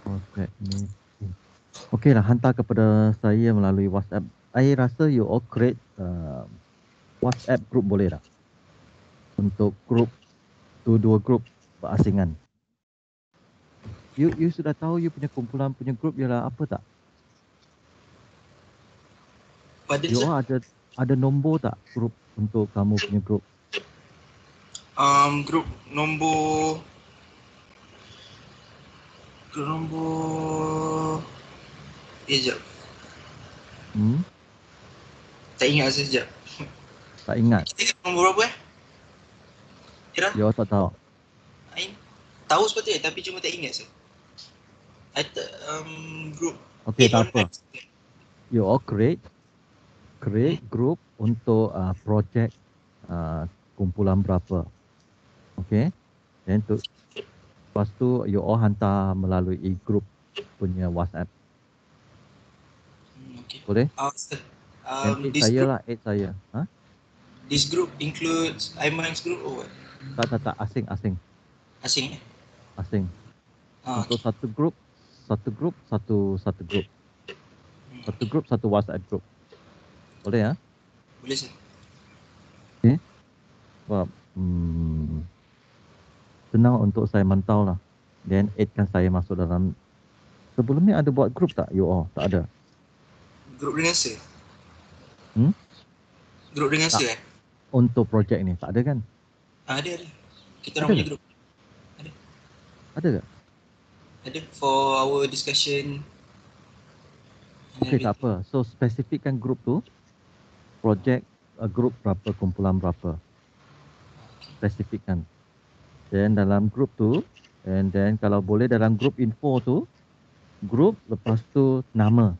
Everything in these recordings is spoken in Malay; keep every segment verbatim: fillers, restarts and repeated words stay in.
Project meeting. Okey lah, hantar kepada saya melalui WhatsApp. I rasa you all create uh, WhatsApp group boleh tak? Untuk group, dua-dua group berasingan. You you sudah tahu you punya kumpulan punya group ialah apa tak? Pardon, You sir? all ada ada nombor tak group untuk kamu punya group? Um, grup nombor... Grup nombor... Eh, sekejap. Hmm? Tak ingat saya sekejap. Tak ingat? Kita nombor berapa eh? Kira? You all tak tahu? I tahu sepatutnya tapi cuma tak ingat saya. I tak, um, grup Okey, eight tak apa. online. You all create create group untuk uh, projek uh, kumpulan berapa. Okey. Then tu lepas tu you all hantar melalui group punya WhatsApp. Hmm, okay. Boleh? Uh, sir, And um, add this saya group lah, add saya. Ha? this group includes Aiman's group or what? Tak tak tak asing asing Asing eh? asing. Ah, Untuk okay. satu group, satu group, satu satu group. Hmm, Satu okay. group, satu WhatsApp group. Boleh ya? Boleh sir. Okey. Sebab hmm, senang untuk saya mantau lah. Then addkan saya masuk dalam. Sebelum ni ada buat group tak you all? Tak ada? Grup dengan sir? Hmm? Grup dengan Tak. sir eh? Untuk projek ni tak ada kan? Ah, ada ada. Kita Ada orang punya ke? grup. Ada ke? Ada for our discussion and Okey, tak everything. apa. So spesifikkan group tu, projek uh, group berapa, kumpulan berapa. Spesifikkan. Then dalam group tu, and then kalau boleh dalam group info tu, group lepas tu nama.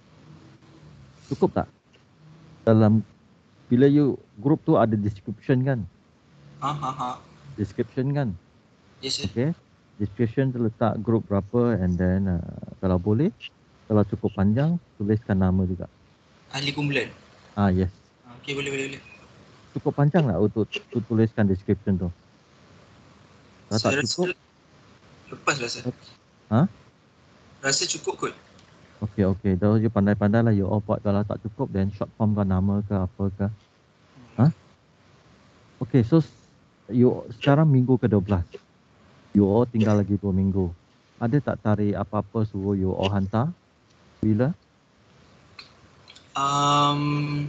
Cukup tak? Dalam bila you group tu ada description kan? Ah, ah, ah. Description kan? Yes sir. Okay. Description tu letak group berapa, and then uh, kalau boleh, kalau cukup panjang, tuliskan nama juga. Ahli kumpulan. Ah yes. Ah, okay, boleh boleh boleh. Cukup panjang lah untuk tu, tuliskan description tu. Kalau tak Saya cukup, rasa lepas lah sir. ha? Rasa cukup kot. Okey okey, dah you pandai-pandai lah you all buat. Kalau tak cukup, then short form kan, nama ke apa ke. Ha? Okey, so you sekarang minggu ke dua belas. You all tinggal lagi dua minggu. Ada tak tarikh apa-apa suruh you all hantar? Bila? Um,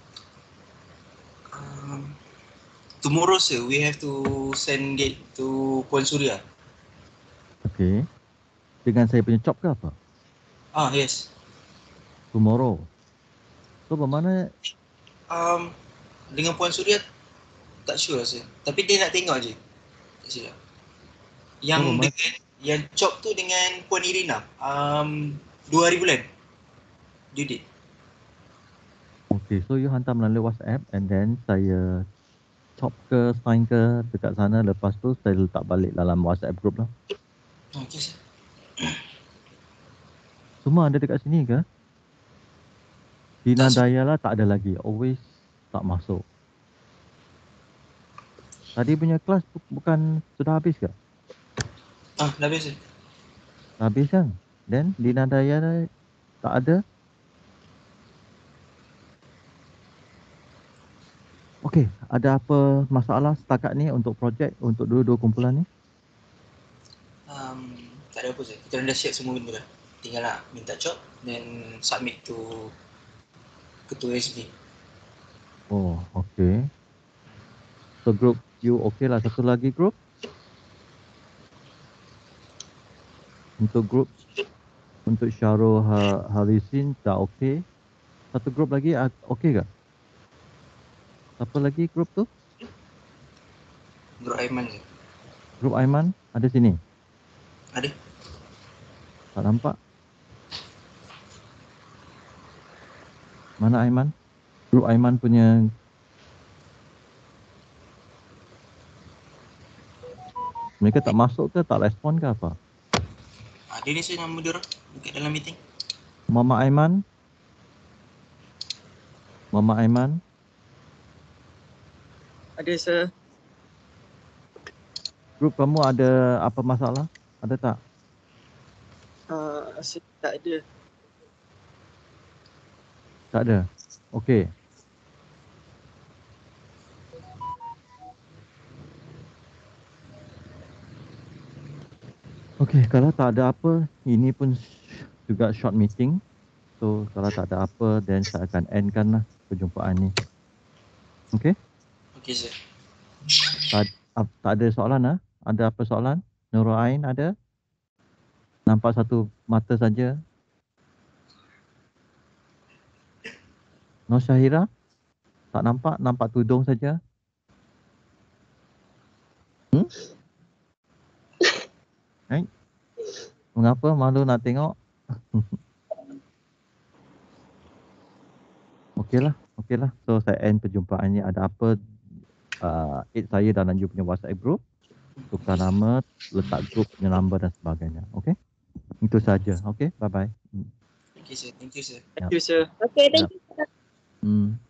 um, tomorrow sir, we have to send it to Puan Suria. Okey. Dengan saya punya job ke apa? Ah, yes. Tomorrow. So bermakna Um, dengan Puan Suria tak sure lah sir. Tapi dia nak tengok je. Tak silap. Yang Oh, bermakna dengan yang job tu dengan Puan Irina. Um, dua hari bulan. Due date. okey, so you hantar melalui WhatsApp, and then saya chop ke, sign ke dekat sana. Lepas tu saya letak balik dalam WhatsApp group lah. Okay sir. Semua ada dekat sini ke? Dina Tak sir. Dayala tak ada lagi. Always tak masuk. Tadi punya kelas bu- bukan sudah habis ke? Ah, dah habis sir. Dah habis kan? Then Dina Dayala tak ada. Okey, ada apa masalah setakat ni untuk projek, untuk dua-dua kumpulan ni? Um, tak ada apa sir. Kita dah siap semua benda dah. Tinggal nak minta job then submit to ketua S B. Oh, okey. So group you okey lah. Satu lagi group? Untuk group untuk Syarul ha Harisin tak okey. Satu group lagi ah, okey ke? Siapa lagi group tu? Grup Aiman sir. Group Aiman ada sini? Ada. Tak nampak. Mana Aiman? Group Aiman punya mereka tak masuk ke, tak respon ke apa? Ada ni sir nama dia orang dekat dalam meeting. Mama Aiman? Mama Aiman? Ada sir. Group kamu ada apa masalah? Ada tak? Uh, saya tak ada. Tak ada. Okey. Okey, kalau tak ada apa, ini pun juga short meeting. So, kalau tak ada apa, then saya akan endkan lah perjumpaan ni. Okey? Okey sir. Tak, tak ada soalan lah? Ada apa soalan? Nurul Ain ada? Nampak satu mata saja. Nur Syahira? Tak nampak? Nampak tudung saja? Hmm? Eh? Mengapa malu nak tengok? Okeylah, okeylah. So saya end perjumpaan ni. Ada apa, uh, add saya dalam you punya WhatsApp group. Tukar nama, letak group punya number dan sebagainya. Okey? Itu saja. Okey, bye bye. Hmm. Okey sir. Thank you sir. Thank you, sir. Okay, thank you. Hmm.